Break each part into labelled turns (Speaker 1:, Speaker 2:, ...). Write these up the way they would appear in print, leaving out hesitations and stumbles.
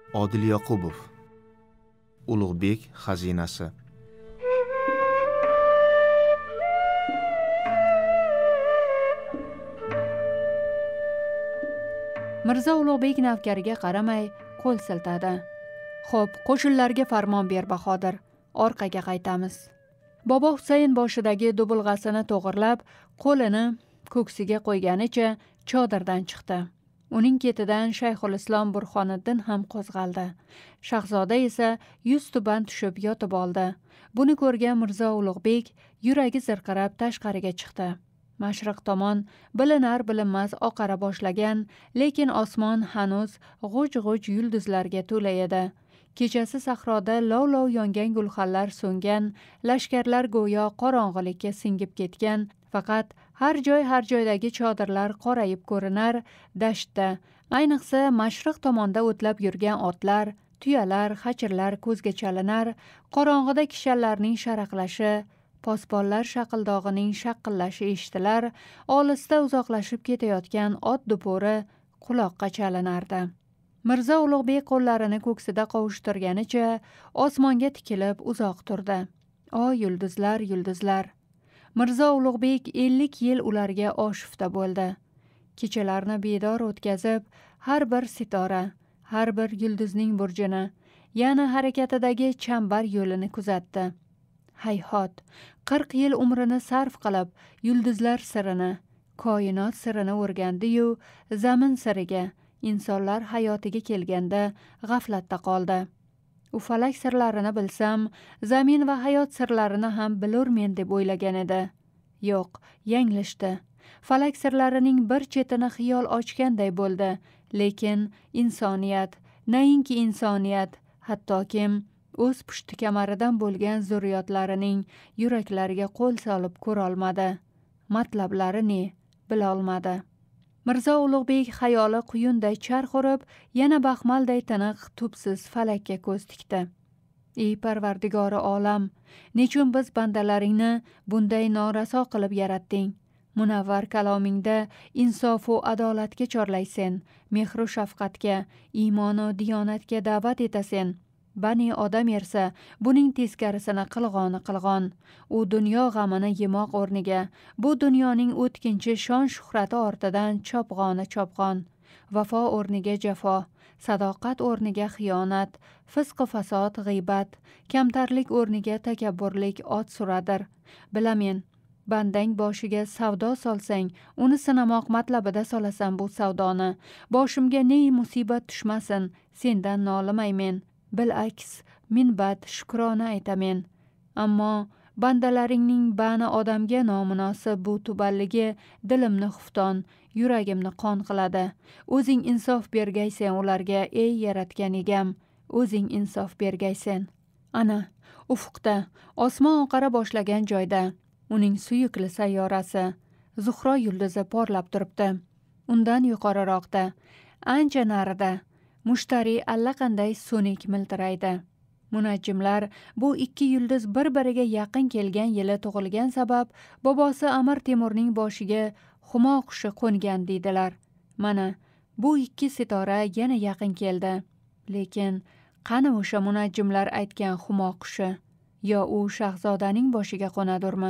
Speaker 1: Odil Yoqubov. Ulug'bek xazinasi.
Speaker 2: Mirzo Ulug'bek navkariga qaramay qo'l siltadi. Xo'p, qo'shinlarga farmon ber, Bahodir. Orqaga qaytamiz. Bobo Husayn boshidagi dubulg'asini to'g'irlab, qo'lini ko'ksiga qo'yganicha chodirdan chiqdi. Uning ketidan Shayxul Islom Burxoniddin ham qo'zg'aldi. Shahzoda esa yuz tuban tushib yotib oldi. Buni ko'rgan Mirzo Ulug'bek yuragi zirqirab tashqariga chiqdi. Mashriq tomon bilinar bilinmas oqara boshlagan, lekin osmon hanuz g'uj-g'uj yulduzlarga to'la edi. Kechasi sahroda lov-lov yongan gulxanlar so'ngan, lashkarlar go'yo qorong'ilikka singib ketgan, faqat har joydagi chodirlar qorayib ko'rinar, dashtda, ayniqsa mashriq tomonda o'tlab yurgan otlar, tuyalar, hachirlar ko'zga chalinar, qorong'ida kishanlarning sharaqlashi, posbonlar shaqildog'ining shaqillashi eshitilar, olisda uzoqlashib ketayotgan ot dupo'ri quloqqa chalinardi. Mirzo Ulug'bek qo'llarini ko'ksida qovushtirganicha osmonga tikilib uzoq turdi. O yulduzlar, yulduzlar! Mirzo Ulug'bek 50 yil ularga oshufta bo'ldi. Kechalarni bedor o'tkazib, har bir sitora, har bir yulduzning burjini, yana harakatidagi chambar yo'lini kuzatdi. Hayhot, 40 yil umrini sarf qilib, yulduzlar sirini, koinot sirini o'rgandi-yu, zamin siriga, insonlar hayotiga kelganda g'aflatda qoldi. U falak sirlarini bilsam, zamin va hayot sirlarini ham bilurmen deb o'ylagan edi. Yo'q, yanglishdi. Falak sirlarining bir chetini xiyol ochganday bo'ldi, lekin insoniyat, nainki insoniyat, hattokim o'z pushti kamaridan bo'lgan zurriyotlarining yuraklariga qo'l solib ko'rolmadi. Matlablari ne, bilolmadi. Mirzo Ulug'bek xayoli quyunday charx urib, yana baxmalday tiniq, tubsiz falakka ko'z tikdi. Ey Parvardigori olam, nechun biz bandalaringni bunday noraso qilib yaratding? Munavvar kalomingda insofu adolatga chorlaysen, mehru shafqatga, iymonu diyonatga da'vat etasen. Bani odam ersa, buning teskarisini qilg'on. U dunyo g'amini yemoq o'rniga, bu dunyoning o'tkinchi shon shuhrati ortidan chopg'on. Vafo o'rniga jafo, sadoqat o'rniga xiyonat, fisq fasod, g'iybat, kamtarlik o'rniga takabburlik ot suradir. Bilamen, bandang boshiga savdo solsang, uni sinamoq matlabida solasan bu savdoni. Boshimga ne musibat tushmasin, sendan nolimaymen. Bil'aks, minbat shukrona aytamen. Ammo bandalaringning bani odamga nomunosib bu tuballigi dilimni xufton, yuragimni qon qiladi. O'zing insof bergaysen ularga, ey yaratgan egam, o'zing insof bergaysen. Ana, ufqda, osmon oqara boshlagan joyda, uning suyukli sayyorasi, Zuhro yulduzi porlab turibdi. Undan yuqoriroqda, ancha narida, mushtariy allaqanday so'nik miltiraydi. Munajjimlar bu ikki yulduz bir-biriga yaqin kelgan yili tug'ilgan sabab bobosi Amir Temurning boshiga humo qushi qo'ngan deydilar. Mana, bu ikki sitora yana yaqin keldi. Lekin qani o'sha munajjimlar aytgan humo qushi? Yo u shahzodaning boshiga qo'nadurmi?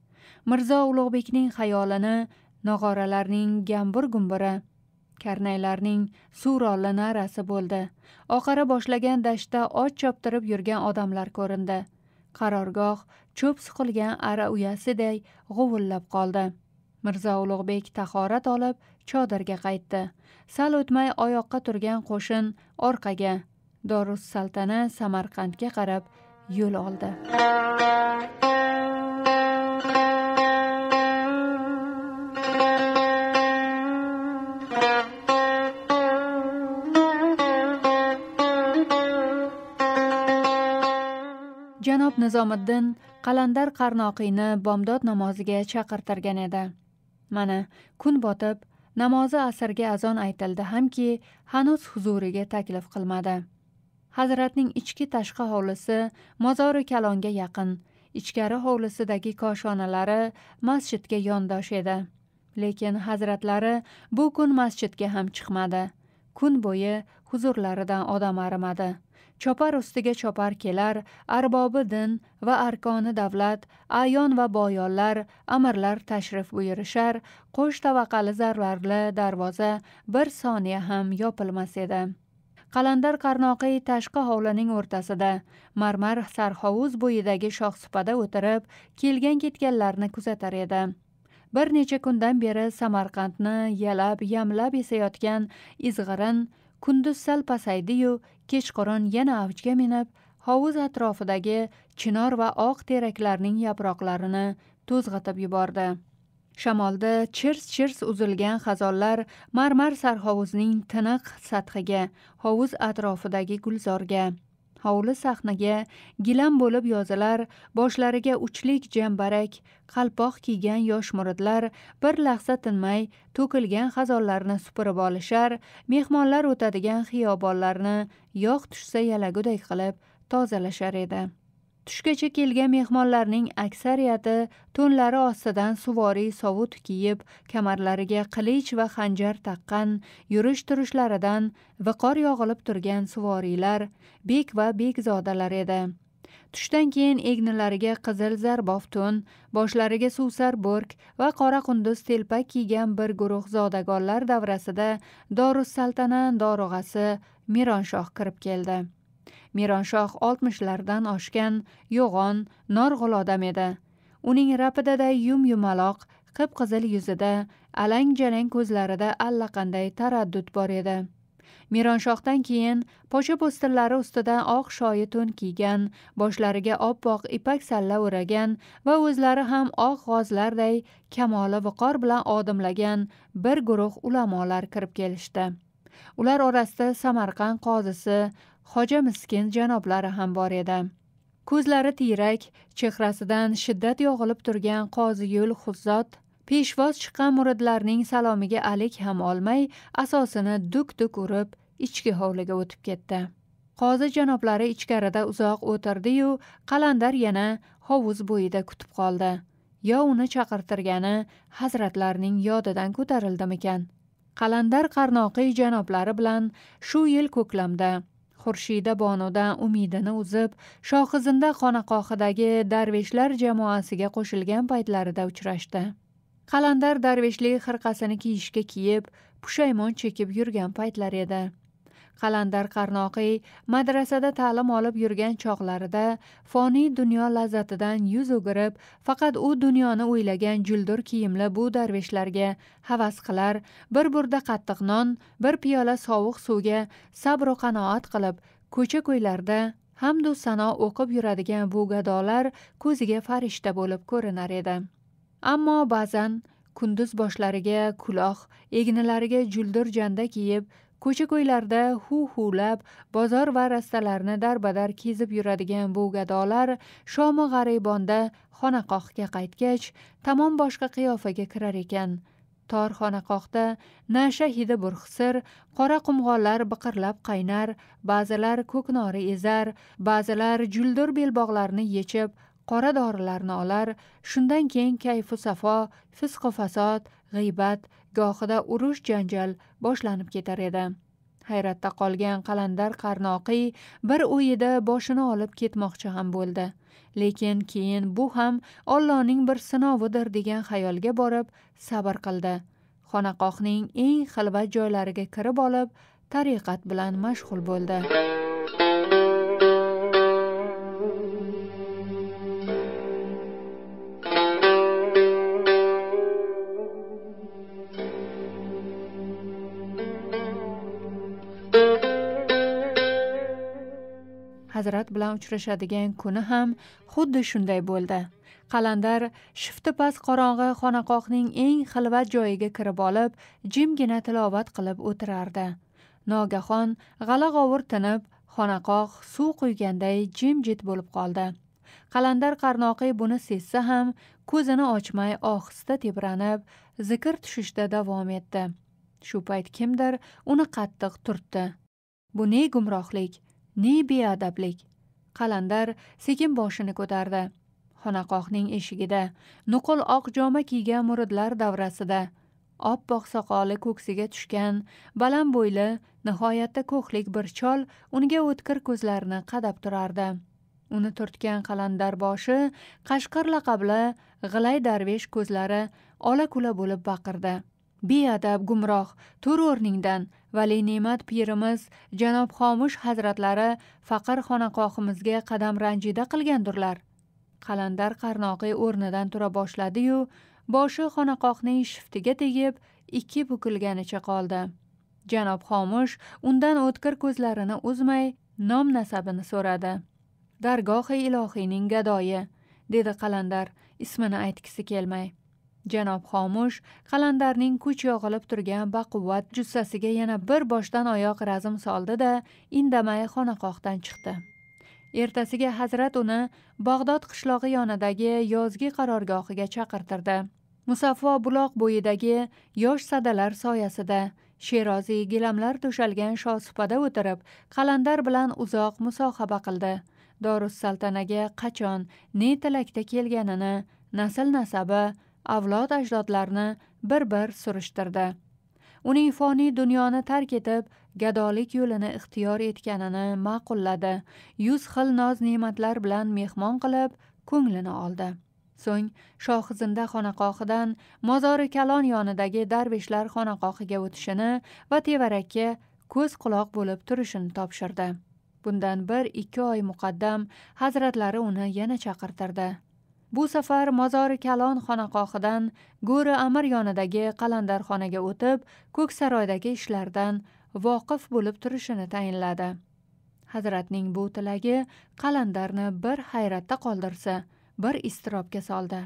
Speaker 2: Mirzo Ulug'bekning xayolini nog'oralarning gambir-gumbiri, karnaylarning surolli narasi bo'ldi. Oqara boshlagan dashtda ot choptirib yurgan odamlar ko'rindi. Qarorgoh cho'p suqilgan ara uyasiday g'uvullab qoldi. Mirzo Ulug'bek tahorat olib chodirga qaytdi. Sal o'tmay oyoqqa turgan qo'shin orqaga, Dorus Saltana Samarqandga qarab yo'l oldi. Janob Nizomiddin Qalandar Qarnoqiyni bomdod namoziga chaqirtirgan edi. Mana, kun botib, namozi asrga azon aytildi hamki, hanuz huzuriga taklif qilmadi. Hazratning ichki tashqi hovlisi mozori kalonga yaqin, ichkari hovlisidagi koshonalari masjidga yondosh edi. Lekin hazratlari bu kun masjidga ham chiqmadi. Kun bo'yi huzurlaridan odam arimadi. Chopar ustiga chopar kelar, arbobi din va arkoni davlat, ayon va boyonlar, amirlar tashrif buyurishar, qo'sh tabaqali zarlarli darvoza bir soniya ham yopilmas edi. Qalandar Qarnoqiy tashqi hovlining o'rtasida, marmar sarhovuz bo'yidagi shohsupada o'tirib, kelgan-ketganlarni kuzatar edi. Bir necha kundan beri Samarqandni yalab-yamlab esayotgan izg'irin kunduz sal pasaydi-yu, kechqurun yana avjga minib, hovuz atrofidagi chinor va oq teraklarning yaproqlarini to'zg'itib yubordi. Shamolda chirs-chirs uzilgan xazonlar marmar sarhovuzning tiniq sathiga, hovuz atrofidagi gulzorga, hovli sahniga gilam bo'lib yozilar, boshlariga uchlik jambarak, qalpoq kiygan yosh muridlar bir lahza tinmay to'kilgan xazonlarni supurib olishar, mehmonlar o'tadigan xiyobonlarni yog' tushsa yalagudek qilib tozalashar edi. Tushgacha kelgan mehmonlarning aksariyati to'nlari ostidan suvoriy sovut kiyib, kamarlariga qilich va xanjar taqqan, yurish-turishlaridan viqor yog'ilib turgan suvoriylar, bek va bekzodalar edi. Tushdan keyin egnilariga qizil zarbof to'n, boshlariga suvsar bo'rk va qora qunduz telpak kiygan bir guruh zodagonlar davrasida Dorussaltana dorug'asi Mironshoh kirib keldi. Mironshoh 60lardan oshgan, yo'g'on, norg'il odam edi. Uning rapidada yum-yumaloq, qip-qizil yuzida, alang-jalang ko'zlarida allaqanday taraddud bor edi. Mironshohdan keyin pocha po'stinlari ustidan oq shoyi to'n kiygan, boshlariga oppoq ipak salla o'ragan va o'zlari ham oq g'ozlarday kamoli viqor bilan odimlagan bir guruh ulamolar kirib kelishdi. Ular orasida Samarqand qozisi Xo'ja Miskin janoblari ham bor edi. Ko'zlari tiyrak, chehrasidan shiddat yog'ilib turgan Qoziyul Xuzzot peshvoz chiqqan muridlarning salomiga alik ham olmay, asosini duk-duk urib, ichki hovliga o'tib ketdi. Qozi janoblari ichkarida uzoq o'tirdi-yu, Qalandar yana hovuz bo'yida kutib qoldi. Yo uni chaqirtirgani hazratlarning yodidan ko'tarildimikan? Qalandar Qarnoqiy janoblari bilan shu yil ko'klamda Xurshida Bonodan umidini uzib, Shohizinda xonaqohidagi darveshlar jamoasiga qo'shilgan paytlarida uchrashdi. Qalandar darveshlik xirqasini kiyishga kiyib, pushaymon chekib yurgan paytlar edi. Qalandar Qarnoqiy madrasada ta'lim olib yurgan chog'larida foniy dunyo lazzatidan yuz o'girib, faqat u dunyoni o'ylagan juldur kiyimli bu darveshlarga havas qilar, bir burda qattiq non, bir piyola sovuq suvga sabr va qanoat qilib, ko'cha-ko'ylarda hamdu sano o'qib yuradigan bu gadolar ko'ziga farishta bo'lib ko'rinar edi. Ammo ba'zan kunduz boshlariga kuloq, egnilariga juldur janda kiyib, ko'cha-ko'ylarda hu-hulab, bozor va rastalarni darbadar kezib yuradigan bu gadolar Shomi g'aribonda xonaqohga qaytgach, tamom boshqa qiyofaga kirar ekan. Tor xonaqohda nasha hidi burxsir, qora qumg'onlar biqirlab qaynar, ba'zilar ko'knori ezar, ba'zilar juldur belbog'larni yechib, qora dorilarni olar, shundan keyin kayfu safo, fisq-u fasod, g'iybat, gohida urush janjal boshlanib ketar edi. Hayratda qolgan Qalandar Qarnoqiy bir o'yida boshini olib ketmoqchi ham bo'ldi. Lekin keyin bu ham Allohning bir sinovidir degan xayolga borib sabr qildi. Xonaqohning eng xilvat joylariga kirib olib, tariqat bilan mashg'ul bo'ldi. Hazrat bilan uchrashadigan kuni ham xuddi shunday bo'ldi. Qalandar shifti past qorong'i xonaqohning eng xilvat joyiga kirib olib, jimgina tilovat qilib o'tirardi. Nogahon g'ala-g'ovur tinib, xonaqoh suv quyganday jimjit bo'lib qoldi. Qalandar Qarnoqiy buni sezsa ham, ko'zini ochmay ohista tebranib, zikr tushishda davom etdi. Shu payt kimdir uni qattiq turtdi. Bu ne gumrohlik, ne beadablik. Qalandar sekin boshini ko'tardi. Xonaqohning eshigida nuqul oq joma kiygan muridlar davrasida oppoq soqoli ko'ksiga tushgan, baland bo'yli, nihoyatda ko'hlik bir chol unga o'tkir ko'zlarini qadab turardi. Uni turtgan qalandar boshi, Qashqar laqabli g'ilay darvesh ko'zlari ola-kula bo'lib baqirdi. Beadab gumroh, tur o'rningdan, Vali ne'mat pirimiz janob Xomush hazratlari faqir xonaqohimizga qadam ranjida qilgandirlar. Qalandar Qarnoqiy o'rnidan tura boshladi-yu, boshi xonaqohning shiftiga tegib, ikki bukilganicha qoldi. Janob Xomush undan o'tkir ko'zlarini uzmay, nom nasabini so'radi. Dargohi ilohiyning gadoyi, dedi Qalandar ismini aytgisi kelmay. Janob Xomush Qalandarning kuch yog'ilib turgan baquvvat jussasiga yana bir boshdan oyoq razm soldi-da, indamay xonaqohdan chiqdi. Ertasiga hazrat uni Bag'dod qishlog'i yonidagi yozgi qarorgohiga chaqirtirdi. Musaffo buloq bo'yidagi yosh sadalar soyasida Sheroziy gilamlar to'shalgan shosupada o'tirib, Qalandar bilan uzoq musohaba qildi. Dorussaltanaga qachon, ne tilakda kelganini, nasl nasabi, avlod ajdodlarni bir-bir surishtirdi. Uning foniy dunyoni tark etib, gadolik yo'lini ixtiyor etganini ma'qulladi. 100 xil noz-ne'matlar bilan mehmon qilib, ko'nglini oldi. So'ng Shohizinda xonaqohidan Mozori Kalon yonidagi darveshlar xonaqohiga o'tishini va tevarakka ko'z quloq bo'lib turishini topshirdi. Bundan 1-2 oy muqaddam hazratlari uni yana chaqirtirdi. Bu safar Mozori Kalon xonaqohidan Go'ri Amir yonidagi Qalandarxonaga o'tib, Ko'ksaroydagi ishlardan voqif bo'lib turishini tayinladi. Hazratning bu tilagi Qalandarni bir hayratda qoldirsa, bir iztirobga soldi.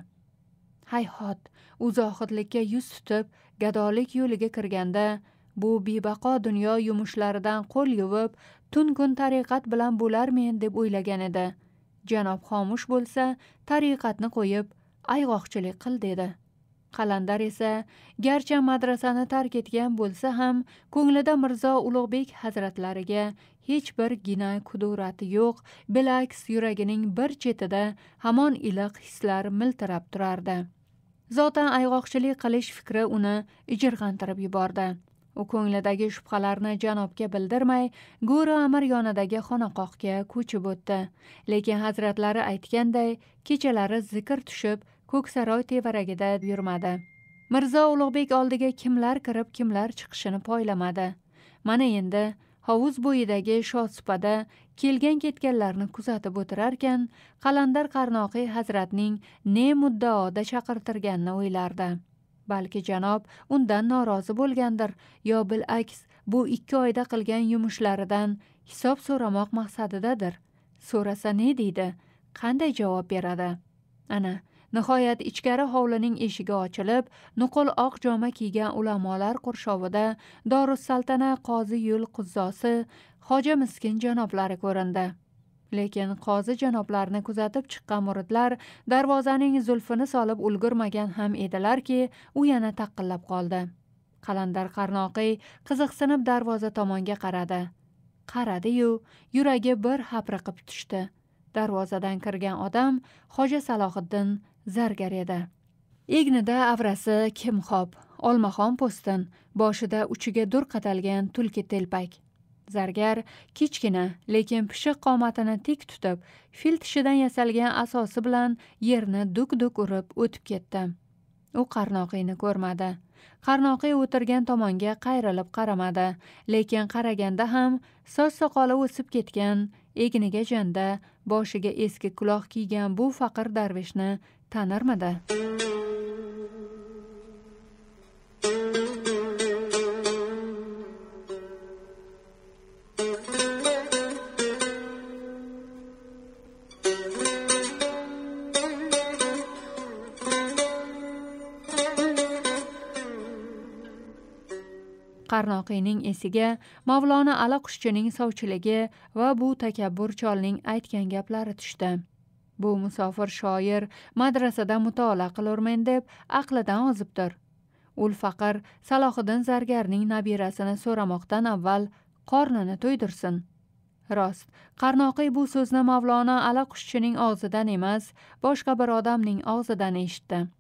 Speaker 2: Hayhot, u zohidlikka yuz tutib, gadolik yo'liga kirganda, bu bebaqo dunyo yumushlaridan qo'l yuvib, tun-kun tariqat bilan bo'larmen deb o'ylagan edi. Janob Xomush bo'lsa, tariqatni qo'yib, ayg'oqchilik qil dedi. Qalandar esa, garchi madrasani tark etgan bo'lsa ham, ko'nglida Mirzo Ulug'bek hazratlariga hech bir gina kudurati yo'q, bilaks yuragining bir chetida hamon iliq hislar miltirab turardi. Zotan ayg'oqchilik qilish fikri uni ijirg'antirib yubordi. U ko'nglidagi shubhalarni janobga bildirmay, Go'ri Amir yonidagi xonaqohga ko'chib o'tdi. Lekin hazratlari aytganday, kechalari zikr tushib, Ko'ksaroy tevaragida yurmadi. Mirzo Ulug'bek oldiga kimlar kirib, kimlar chiqishini poylamadi. Mana endi hovuz bo'yidagi shosupada kelgan-ketganlarni kuzatib o'tirarkan, Qalandar Qarnoqiy hazratning ne muddaoda chaqirtirganini o'ylardi. Balki janob undan norozi bo'lgandir, yo bilaks bu 2 oyda qilgan yumushlaridan hisob so'ramoq maqsadidadir. So'rasa ne deydi? Qanday javob beradi? Ana, nihoyat ichkari hovlining eshigi ochilib, nuqul oq joma kiygan ulamolar qurshovida Dorussaltana qozi yo'l quzzosi, hoja miskin janoblari ko'rindi. Lekin qozi janoblarni kuzatib chiqqan muridlar darvozaning zulfini solib ulgurmagan ham edilarki, u yana taqillab qoldi. Qalandar Qarnoqiy qiziqsinib darvoza tomonga qaradi. Qaradi-yu, yuragi bir hapriqib tushdi. Darvozadan kirgan odam Hoja Salohiddin zargar edi. Egnida avrasi kimxob, olmaxon po'stin, boshida uchiga dur qatalgan tulki telpak. Zargar kichkina, lekin pishiq qomatini tik tutib, fil tishidan yasalgan asosi bilan yerni duk-duk urib o'tib ketdi. U Qarnoqiyni ko'rmadi. Qarnoqiy o'tirgan tomonga qayrilib qaramadi, lekin qaraganda ham soch soqoli o'sib ketgan, egniga janda, boshiga eski quloq kiygan bu faqir darveshni tanirmidi? Qarnoqiyning esiga Mavlona Alaqushchining sovchiligi va bu takabbur cholning aytgan gaplari tushdi. Bu musofir shoir madrasada mutolaa qilurmen deb aqlidan ozibdir. Ul faqir Salohiddin zargarning nabirasini so'ramoqdan avval qornini to'ydirsin. Rost, Qarnoqiy bu so'zni Mavlona Alaqushchining og'zidan emas, boshqa bir odamning og'zidan eshitdi.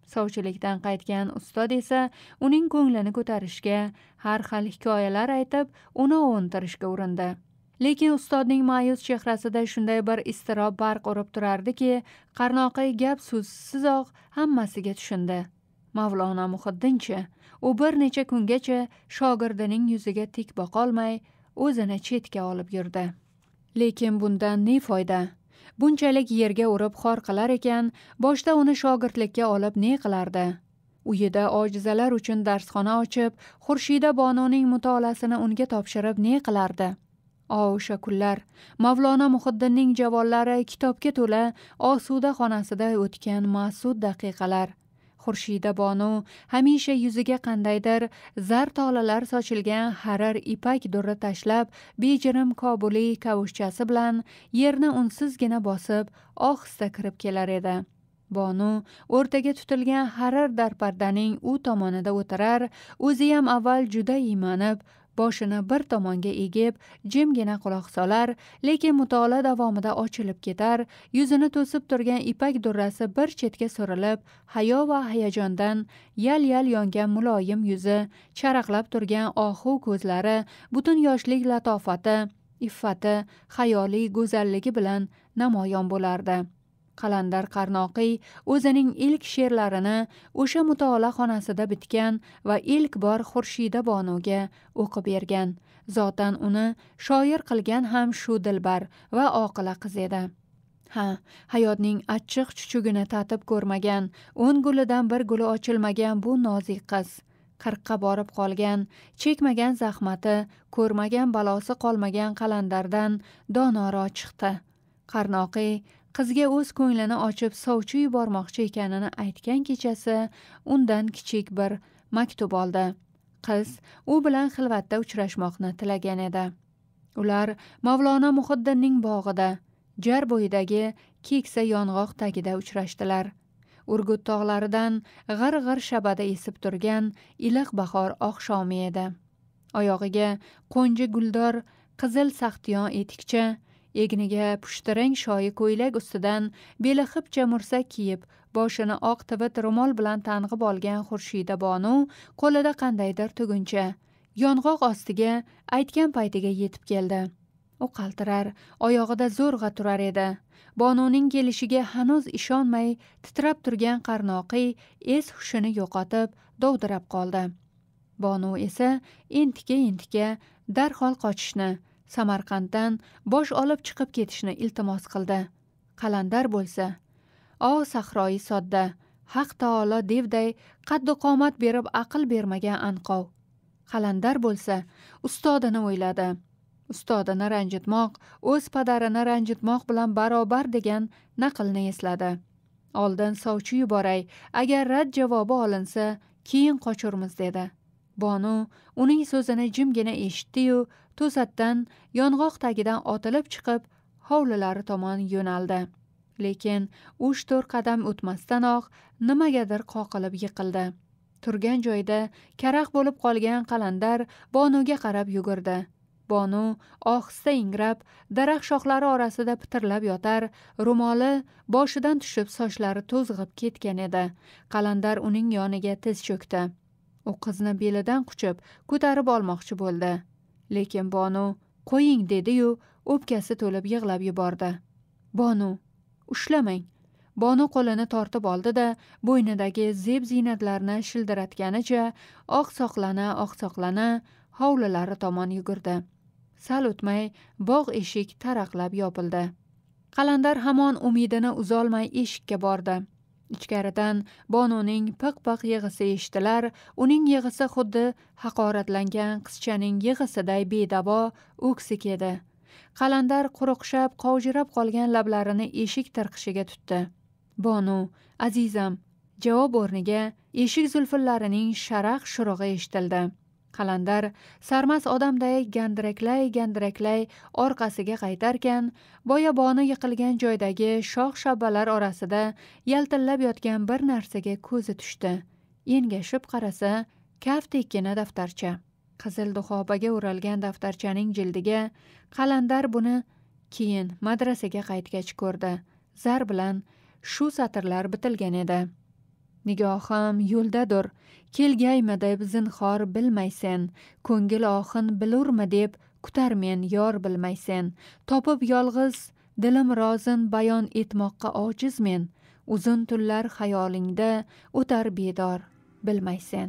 Speaker 2: Sovchilikdan qaytgan ustod esa uning ko'nglini ko'tarishga, har xil hikoyalar aytib, uni ovuntirishga urindi. Lekin ustodning ma'yus chehrasida shunday bir iztirob barq urib turardiki, Qarnoqiy gap so'zsizoq hammasiga tushundi. Mavlona Muhiddinchi, u bir necha kungacha shogirdining yuziga tik boqolmay, o'zini chetga olib yurdi. Lekin bundan ne foyda? Bunchalik yerga urib xor qilar ekan, boshda uni shogirdlikka olib ne qilardi? Uyida ojizalar uchun darsxona ochib, Xurshida Bonuning mutolaasini unga topshirib ne qilardi? O'sha kunlar Mavlona Muhiddinning javollari kitobga to'la osuda xonasida o'tgan ma'sud daqiqalar. Xurshida Bonu hamisha yuziga qandaydir zar tolalar sochilgan harir ipak durra tashlab, bejirim Kobuliy kavushchasi bilan yerni unsizgina bosib, ohista kirib kelar edi. Bonu o'rtaga tutilgan harir darpardaning u tomonida o'tirar, o'ziyam avval juda iymanib, boshini bir tomonga egib, jimgina quloq solar, lekin mutolaa davomida ochilib ketar, yuzini to'sib turgan ipak durrasi bir chetga surilib, hayo va hayajondan yal-yal yongan muloyim yuzi, charaqlab turgan ohu ko'zlari, butun yoshlik latofati, iffati, xayoliy go'zalligi bilan namoyon bo'lardi. Qalandar Qarnoqiy o'zining ilk she'rlarini o'sha mutolaa xonasida bitgan va ilk bor Xurshida Bonuga o'qib bergan. Zotan uni shoir qilgan ham shu dilbar va oqila qiz edi. Hayotning achchiq chuchugini tatib ko'rmagan, 10 gulidan bir guli ochilmagan bu nozik qiz, 40 borib qolgan, chekmagan zahmati, ko'rmagan balosi qolmagan Qalandardan donoro chiqdi. Qarnoqiy qizga o'z ko'nglini ochib sovchi yubormoqchi ekanini aytgan kechasi undan kichik bir maktub oldi. Qiz u bilan xilvatda uchrashmoqni tilagan edi. Ular Mavlona Muhiddinning bog'ida, jar bo'yidagi keksa yong'oq tagida uchrashdilar. Urgut tog'laridan g'ir-g'ir shabada esib turgan iliq bahor oqshomi edi. Oyog'iga qo'nji guldor qizil saxtiyon etikcha, egniga pushtirang shoyi ko'ylak ustidan beli xipcha mursak kiyib, boshini oq tivit ro'mol bilan tang'ib olgan Xurshida Bonu qo'lida qandaydir tuguncha, yong'oq ostiga aytgan paytiga yetib keldi. U qaltirar, oyog'ida zo'rg'a turar edi. Bonuning kelishiga hanuz ishonmay titrab turgan Qarnoqiy es-hushini yo'qotib, dovdirab qoldi. Bonu esa entika darhol qochishni, Samarqanddan bosh olib chiqib ketishni iltimos qildi. Qalandar bo'lsa, sahroyi sodda, Haq taolo devday qaddu qomat berib aql bermagan anqov. Qalandar bo'lsa, ustodini o'yladi. Ustodini ranjitmoq, o'z padarini ranjitmoq bilan barobar degan naqlni esladi. Oldin sovchi yuboray, agar rad javobi olinsa, keyin qochurmiz dedi. Bonu uning so'zini jimgina eshitdi-yu, to'satdan yong'oq tagidan otilib chiqib, hovlilari tomon yo'naldi. Lekin 3-4 qadam o'tmasdanoq nimagadir qoqilib yiqildi. Turgan joyida karaxt bo'lib qolgan Qalandar Bonuga qarab yugurdi. Bonu ohista ingrab, daraxt shoxlari orasida pitirlab yotar, ro'moli boshidan tushib sochlari to'zg'ib ketgan edi. Qalandar uning yoniga tiz cho'kdi. U qizni belidan quchib, ko'tarib olmoqchi bo'ldi. Lekin Bonu qo'ying dedi-yu, o'pkasi to'lib yig'lab yubordi. Bonu, ushlamang. Bonu qo'lini tortib oldi-da, bo'ynidagi zeb-ziynatlarni shildiratganicha oqsoqlana hovlilari tomon yugurdi. Sal o'tmay bog' eshik taraqlab yopildi. Qalandar hamon umidini uzolmay eshikka bordi. Ichkaridan Bonuning piq-piq yig'isi eshitilar, uning yig'isi xuddi haqoratlangan qizchaning yig'isiday bedavo, o'ksik edi. Qalandar quruqshab, qovjirab qolgan lablarini eshik tirqishiga tutdi. Bonu, azizam, javob o'rniga eshik zulfillarining sharaq shurug'i eshitildi. Qalandar sarmas odamday gandiraklay orqasiga qaytarkan, boya Bonu yiqilgan joydagi shox shabbalar orasida yaltillab yotgan bir narsaga ko'zi tushdi. Engashib qarasa, kaftdekkina daftarcha. Qizil duxobaga o'ralgan daftarchaning jildiga Qalandar buni keyin madrasaga qaytgach ko'rdi. Zar bilan shu satrlar bitilgan edi. Nigohim yo'ldadir, kelgaymi deb zinhor bilmaysan, ko'ngil oxin bilurmi deb kutarmen yor bilmaysan, topib yolg'iz dilim rozin bayon etmoqqa ojizmen, uzun tunlar xayolingda o'tar bedor bilmaysan.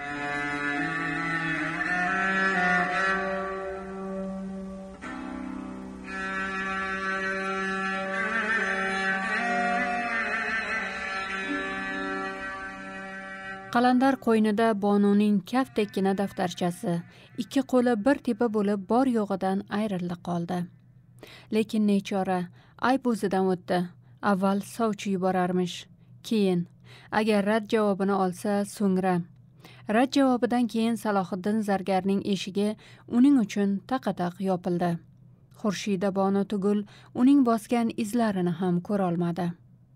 Speaker 2: Qalandar qo'ynida Bonuning kaftdekkina daftarchasi, ikki qo'li bir tepa bo'lib bor yo'g'idan ayrildi qoldi. Lekin nechora, ayb o'zidan o'tdi. Avval sovchi yuborarmish, keyin agar rad javobini olsa so'ngra. Rad javobidan keyin Salohiddin zargarning eshigi uning uchun taqataq yopildi. Xurshida Bonu tugul uning bosgan izlarini ham ko'rolmadi.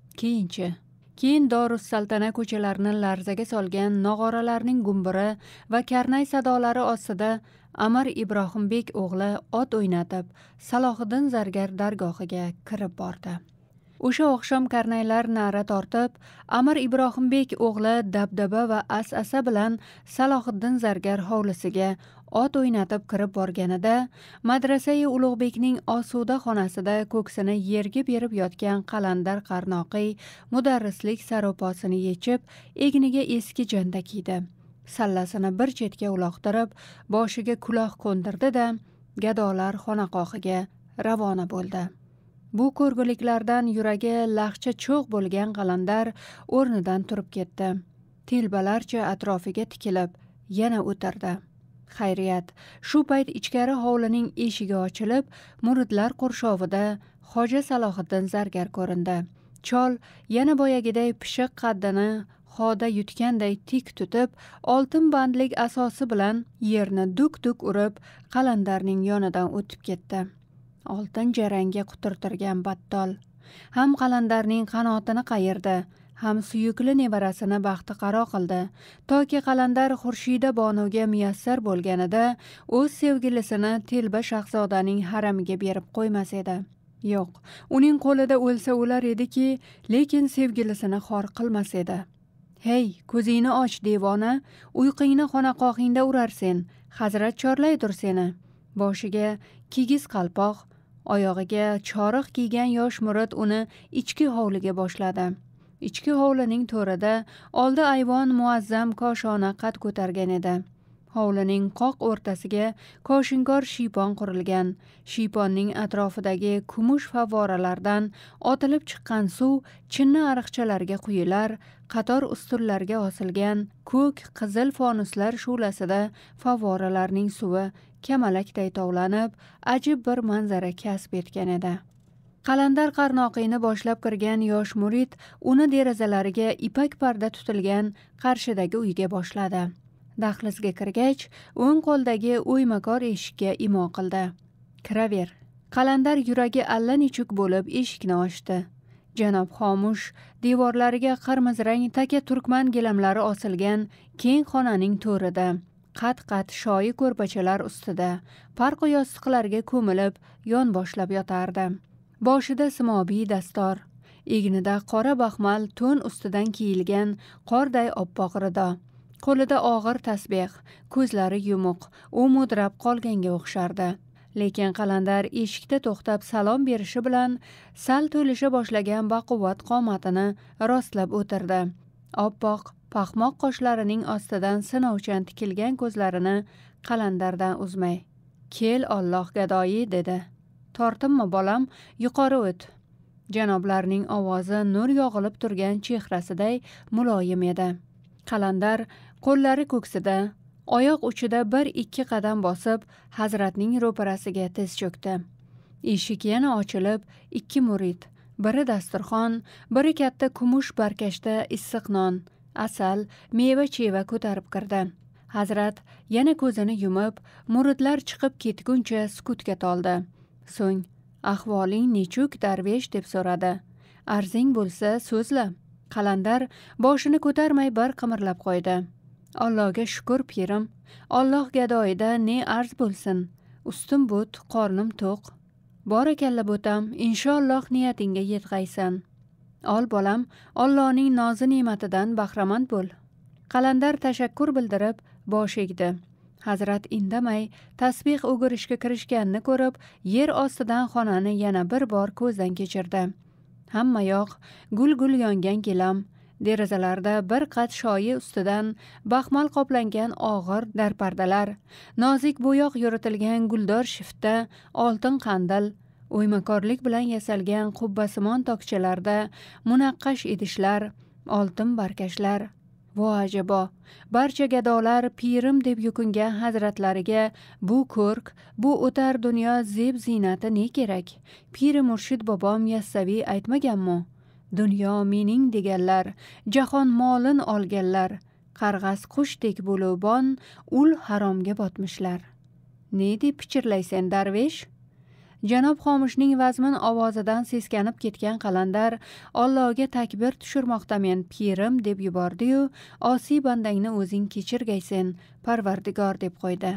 Speaker 2: Keyin Dorussaltana ko'chalarini larzaga solgan nog'oralarning gumburi va karnay sadolari ostida Amir Ibrohimbek o'g'li ot o'ynatib Salohiddin zargar dargohiga kirib bordi. O'sha oqshom karnaylar na'ra tortib, Amir Ibrohimbek o'g'li dabdaba va as'asa bilan Salohiddin zargar hovlisiga ot o'ynatib kirib borganida, madrasai Ulug'bekning osuda xonasida ko'ksini yerga berib yotgan Qalandar Qarnoqiy mudarrislik saroposini yechib, egniga eski janda kiydi. Sallasini bir chetga uloqtirib, boshiga kuloh qo'ndirdi-da, gadolar xonaqohiga ravona bo'ldi. Bu ko'rguliklardan yuragi lahcha cho'g' bo'lgan Qalandar o'rnidan turib ketdi. Telbalarcha atrofiga tikilib, yana o'tirdi. Xayriyat, shu payt ichkari hovlining eshigi ochilib, muridlar qurshovida Xo'ja Salohiddin zargar ko'rindi. Chol yana boyagiday pishiq qaddini xoda yutganday tik tutib, oltin bandlik asosi bilan yerni duk-duk urib, Qalandarning yonidan o'tib ketdi. Oltin jarangga quturtirgan battol ham Qalandarning qanotini qayirdi, ham suyukli nevarasini baxti qaro qildi, toki Qalandar Xurshida Bonuga muyassar bo'lganida o'z sevgilisini Telba shahzodaning haramiga berib qo'ymas edi. Yo'q, uning qo'lida o'lsa o'lar ediki, lekin sevgilisini xor qilmas edi. Hey, ko'zingni och devona, uyqingni xonaqohingda urarsen, hazrat chorlaydir seni. Boshiga kigiz qalpoq, oyog'iga choriq kiygan yosh murid uni ichki hovliga boshladi. Ichki hovlining to'rida oldi ayvon muazzam koshona qad ko'targan edi. Hovlining qoq o'rtasiga koshinkor shiypon qurilgan. Shiyponning atrofidagi kumush favvoralardan otilib chiqqan suv chinni ariqchalarga quyilar, qator ustunlarga osilgan ko'k qizil fonuslar shu'lasida favvoralarning suvi kamalakday tovlanib, ajib bir manzara kasb etgan edi. Qalandar Qarnoqiyni boshlab kirgan yosh murid uni derazalariga ipak parda tutilgan qarshidagi uyga boshladi. Dahlizga kirgach, o'ng qo'ldagi o'ymakor eshikka imo qildi. Kiraver. Qalandar yuragi allanechuk bo'lib eshikni ochdi. Janob xomush devorlariga qirmiz rang taka turkman gilamlari osilgan keng xonaning to'rida, qat-qat shoyi ko'rpachalar ustida, parqu yostiqlarga ko'milib yon boshlab yotardi. Boshida simobiy dastor, egnida qora baxmal to'n ustidan kiyilgan qorday oppoq rido, qo'lida og'ir tasbeh, ko'zlari yumuq, u mudrab qolganga o'xshardi. Lekin Qalandar eshikda to'xtab salom berishi bilan sal to'lisha boshlagan baquvvat qomatini rostlab o'tirdi. Oppoq paxmoq qoshlarining ostidan sinovchan tikilgan ko'zlarini Qalandardan uzmay, "Kel Alloh gadoyi", dedi. "Tortinma bolam, yuqori o't." Janoblarning ovozi nur yog'ilib turgan chehrasiday muloyim edi. Qalandar qo'llari ko'ksida, oyoq uchida bir ikki qadam bosib, hazratning ro'parasiga tiz cho'kdi. Eshik yana ochilib, ikki murid, biri dasturxon, biri katta kumush barkashda issiq non, asal, meva-cheva ko'tarib kirdi. Hazrat yana ko'zini yumib, muridlar chiqib ketguncha sukutga toldi. So'ng, "Ahvoling nechuk darvesh?" deb so'radi. "Arzing bo'lsa so'zla." Qalandar boshini ko'tarmay bir qimirlab qo'ydi. "Allohga shukr pirim, Alloh gadoyida ne arz bo'lsin. Ustim but, qornim to'q. Borakalla bo'tam, inshaalloh niyatingga yetg'aysan." Ol bolam, Allohning nozi ne'matidan bahramand bo'l. Qalandar tashakkur bildirib bosh egdi. Hazrat indamay tasbih o'girishga kirishganini ko'rib, yer ostidan xonani yana bir bor ko'zdan kechirdi. Hamma yoq gul-gul yongan gilam, derazalarda bir qat shoyi ustidan baxmal qoplangan og'ir darpardalar, nozik bo'yoq yuritilgan guldor shiftda oltin qandil, o'ymakorlik bilan yasalgan qubbasimon tokchalarda munaqqash idishlar, oltin barkashlar. Vo ajabo, barcha gadolar pirim deb yukungan hazratlariga bu ko'rk, bu o'tar dunyo zeb ziynati ne kerak? Piri Murshid bobom Yassaviy aytmaganmi? Dunyo mening deganlar, jahon molin olganlar, qarg'as qushdek bo'lubon ul haromga botmishlar. Ne deb pichirlaysan darvesh? Janob Xomushning vazmin ovozidan seskanib ketgan Qalandar Allohga takbir tushirmoqdamen pirim deb yubordi-yu, osiy bandangni o'zing kechirgaysen, Parvardigor deb qo'ydi.